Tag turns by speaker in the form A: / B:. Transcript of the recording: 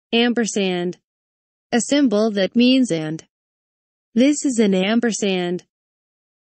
A: Ampersand. A symbol that means and. This is an ampersand.